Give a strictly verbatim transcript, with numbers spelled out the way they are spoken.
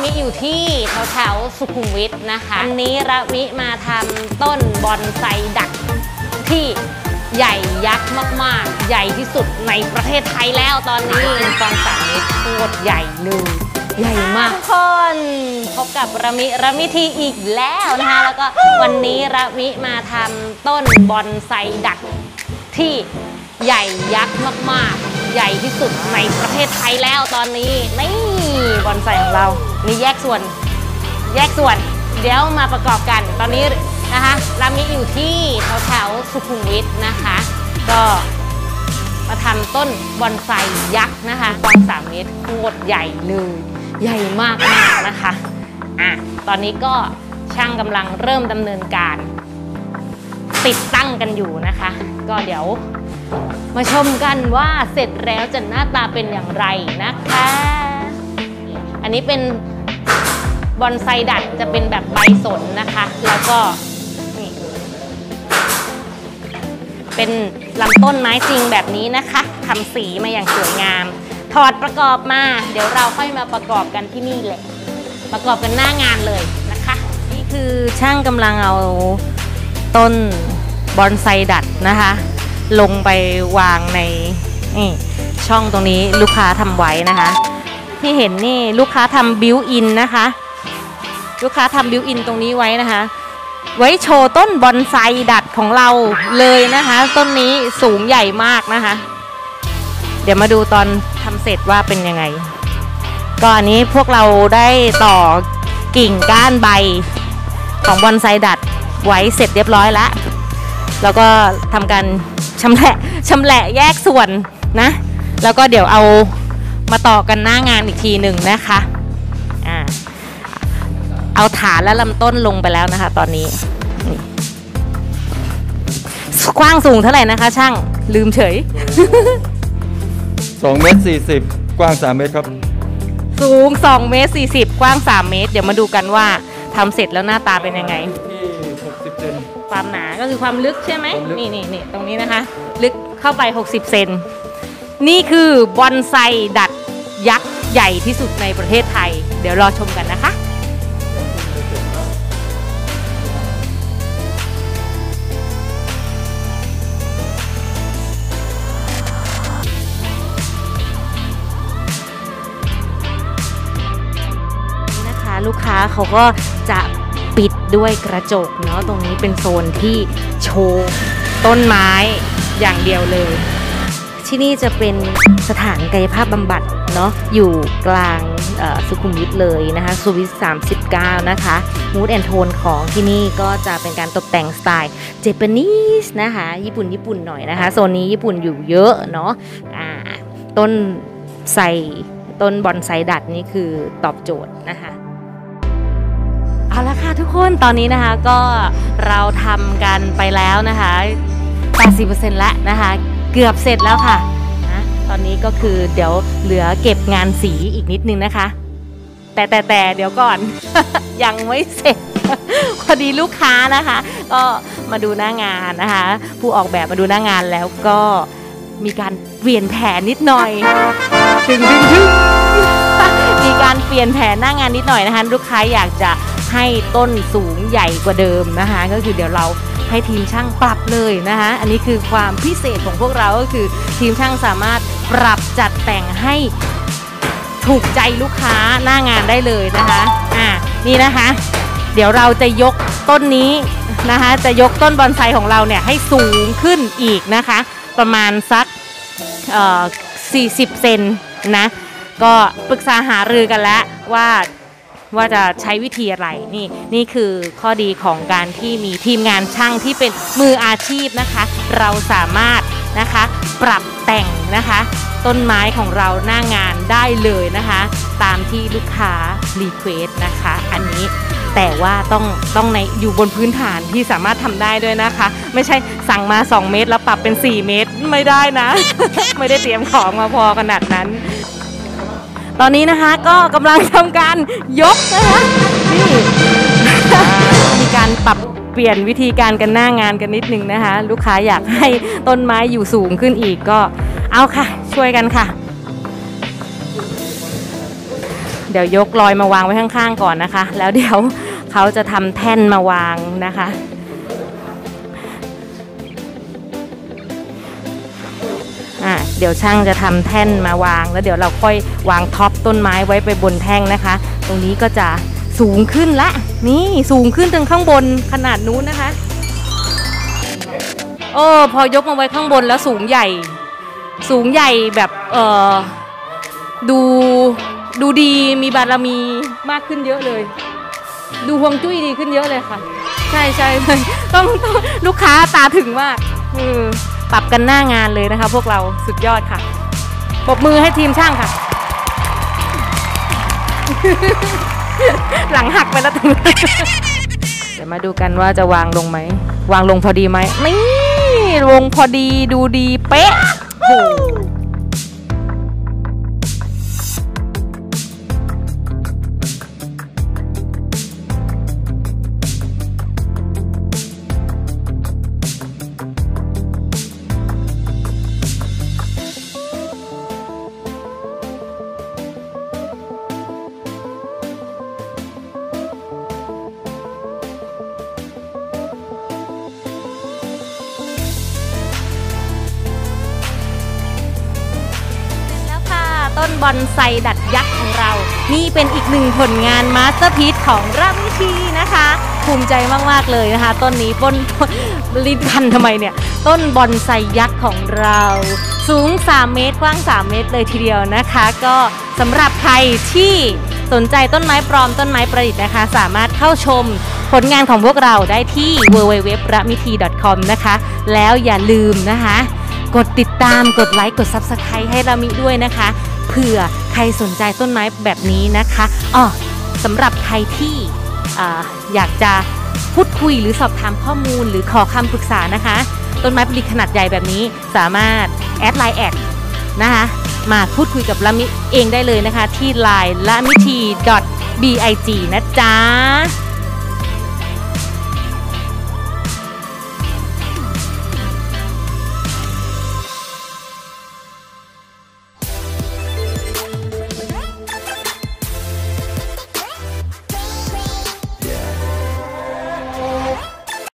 มิอยู่ที่แถวแถวสุขุมวิทนะคะวันนี้ระมิมาทำต้นบอนไซดักที่ใหญ่ยักษ์มากๆใหญ่ที่สุดในประเทศไทยแล้วตอนนี้ฟองสามเมตรโคตรใหญ่เลยใหญ่มากทุกคนพบกับระมิระมิทีอีกแล้วนะคะแล้วก็วันนี้ระมิมาทำต้นบอนไซดักที่ใหญ่ยักษ์มากๆใหญ่ที่สุดในประเทศไทยแล้วตอนนี้นี่บอนไซของเรามีแยกส่วนแยกส่วนเดี๋ยวมาประกอบกันตอนนี้นะคะระมิอยู่ที่แถวแถวสุขุมวิทนะคะก็มาทำต้นบอนไซยักษ์นะคะกว้างสามเมตรโคตรใหญ่เลยใหญ่มากมากนะคะอ่ะตอนนี้ก็ช่างกำลังเริ่มดำเนินการติดตั้งกันอยู่นะคะก็เดี๋ยวมาชมกันว่าเสร็จแล้วจะหน้าตาเป็นอย่างไรนะคะอันนี้เป็นบอนไซดัดจะเป็นแบบใบสนนะคะแล้วก็นี่เป็นลำต้นไม้จริงแบบนี้นะคะทำสีมาอย่างสวยงามถอดประกอบมาเดี๋ยวเราค่อยมาประกอบกันที่นี่แหละประกอบกันหน้างานเลยนะคะนี่คือช่างกำลังเอาต้นบอนไซดัดนะคะลงไปวางในนี่ช่องตรงนี้ลูกค้าทำไว้นะคะที่เห็นนี่ลูกค้าทำบิวอินนะคะลูกค้าทำบิวอินตรงนี้ไว้นะคะไว้โชว์ต้นบอนไซดัดของเราเลยนะคะต้นนี้สูงใหญ่มากนะคะเดี๋ยวมาดูตอนทำเสร็จว่าเป็นยังไงก็อันนี้พวกเราได้ต่อกิ่งก้านใบของบอนไซดัดไว้เสร็จเรียบร้อยแล้วแล้วก็ทำการชำแหละชำแหละแยกส่วนนะแล้วก็เดี๋ยวเอามาต่อกันหน้างานอีกทีหนึ่งนะคะอ่าเอาฐานและลำต้นลงไปแล้วนะคะตอนนี้กว้างสูงเท่าไหร่นะคะช่างลืมเฉยสองเมตรสี่สิบกว้างสามเมตรครับสูงสองเมตรสี่สิบกว้างสามเมตรเดี๋ยวมาดูกันว่าทำเสร็จแล้วหน้าตาเป็นยังไงที่หกสิบเซนความหนาก็คือความลึกใช่ไหมนี่นี่นี่ตรงนี้นะคะลึกเข้าไปหกสิบเซนนี่คือบอนไซดัดยักษ์ใหญ่ที่สุดในประเทศไทยเดี๋ยวรอชมกันนะคะลูกค้าเขาก็จะปิดด้วยกระจกเนาะตรงนี้เป็นโซนที่โชว์ต้นไม้อย่างเดียวเลยที่นี่จะเป็นสถานกายภาพบำบัดเนาะอยู่กลางสุขุมวิทเลยนะคะสุขุมวิทสามสิบเก้านะคะมูดแอนโทนของที่นี่ก็จะเป็นการตกแต่งสไตล์เจแปนิสนะคะญี่ปุ่นญี่ปุ่นหน่อยนะคะโซนนี้ญี่ปุ่นอยู่เยอะเนาะอ่าต้นไซต้นบอนไซดัดนี่คือตอบโจทย์นะคะเอาละค่ะทุกคนตอนนี้นะคะก็เราทำกันไปแล้วนะคะ แปดสิบเปอร์เซ็นต์ แล้วนะคะเกือบเสร็จแล้วค่ะนะตอนนี้ก็คือเดี๋ยวเหลือเก็บงานสีอีกนิดนึงนะคะแต่แต่แต่เดี๋ยวก่อน ยังไม่เสร็จ พอดีลูกค้านะคะก็มาดูหน้างานนะคะผู้ออกแบบมาดูหน้างานแล้วก็มีการเปลี่ยนแผนนิดหน่อยถึงถึงถึงมีการเปลี่ยนแผนหน้างานนิดหน่อยนะคะลูกค้าอยากจะให้ต้นสูงใหญ่กว่าเดิมนะคะก็คือเดี๋ยวเราให้ทีมช่างปรับเลยนะคะอันนี้คือความพิเศษของพวกเราก็คือทีมช่างสามารถปรับจัดแต่งให้ถูกใจลูกค้าหน้างานได้เลยนะคะอ่านี่นะคะเดี๋ยวเราจะยกต้นนี้นะคะจะยกต้นบอนไซของเราเนี่ยให้สูงขึ้นอีกนะคะประมาณสักเอ่อสี่สิบเซนนะก็ปรึกษาหารือกันแล้วว่าว่าจะใช้วิธีอะไรนี่นี่คือข้อดีของการที่มีทีมงานช่างที่เป็นมืออาชีพนะคะเราสามารถนะคะปรับแต่งนะคะต้นไม้ของเราหน้างานได้เลยนะคะตามที่ลูกค้ารีเควสต์นะคะอันนี้แต่ว่าต้องต้องในอยู่บนพื้นฐานที่สามารถทำได้ด้วยนะคะไม่ใช่สั่งมาสองเมตรแล้วปรับเป็นสี่เมตรไม่ได้นะ ไม่ได้เตรียมของมาพอขนาดนั้นตอนนี้นะคะก็กำลังทำการยกนะคะนี่ มีการปรับเปลี่ยนวิธีการกันหน้างานกันนิดนึงนะคะลูกค้าอยากให้ต้นไม้อยู่สูงขึ้นอีกก็เอาค่ะช่วยกันค่ะเดี๋ยวยกลอยมาวางไว้ข้างๆก่อนนะคะแล้วเดี๋ยวเขาจะทำแท่นมาวางนะคะอ่ะเดี๋ยวช่างจะทำแท่นมาวางแล้วเดี๋ยวเราค่อยวางท็อปต้นไม้ไว้ไปบนแท่งนะคะตรงนี้ก็จะสูงขึ้นละนี่สูงขึ้นถึงข้างบนขนาดนู้นนะคะโอ้พอยกมาไว้ข้างบนแล้วสูงใหญ่สูงใหญ่แบบเออดูดูดีมีบารมีมากขึ้นเยอะเลยดูฮวงจุ้ยดีขึ้นเยอะเลยค่ะใช่ใช่ต้องต้องลูกค้าตาถึงมากเออปรับกันหน้างานเลยนะคะพวกเราสุดยอดค่ะปรบมือให้ทีมช่างค่ะ หลังหักไปแล้วถึง เดี๋ยวมาดูกันว่าจะวางลงไหมวางลงพอดีไหมนี่ลงพอดีดูดีเป๊ะโหต้นบอนไซดัดยักษ์ของเรานี่เป็นอีกหนึ่งผลงานมาสเตอร์พีซของรามิทีนะคะภูมิใจมากๆเลยนะคะต้นนี้ต้นลิ้นพันทำไมเนี่ยต้นบอนไซยักษ์ของเราสูงสามเมตรกว้างสามเมตรเลยทีเดียวนะคะก็สำหรับใครที่สนใจต้นไม้ปลอมต้นไม้ประดิษฐ์นะคะสามารถเข้าชมผลงานของพวกเราได้ที่ ดับเบิลยู ดับเบิลยู ดับเบิลยู ดอท รามิที ดอท คอม นะคะแล้วอย่าลืมนะคะกดติดตามกดไลค์กด ซับสไครบ์ ให้รามิด้วยนะคะเผื่อใครสนใจต้นไม้แบบนี้นะคะอ๋อสำหรับใครที่ออยากจะพูดคุยหรือสอบถามข้อมูลหรือขอคำปรึกษานะคะต้นไม้ประดิษฐ์ขนาดใหญ่แบบนี้สามารถแอดไลน์แอดนะคะมาพูดคุยกับรามิเองได้เลยนะคะที่ไลน์ รามิที ดอท บี ไอ จี นะจ๊ะ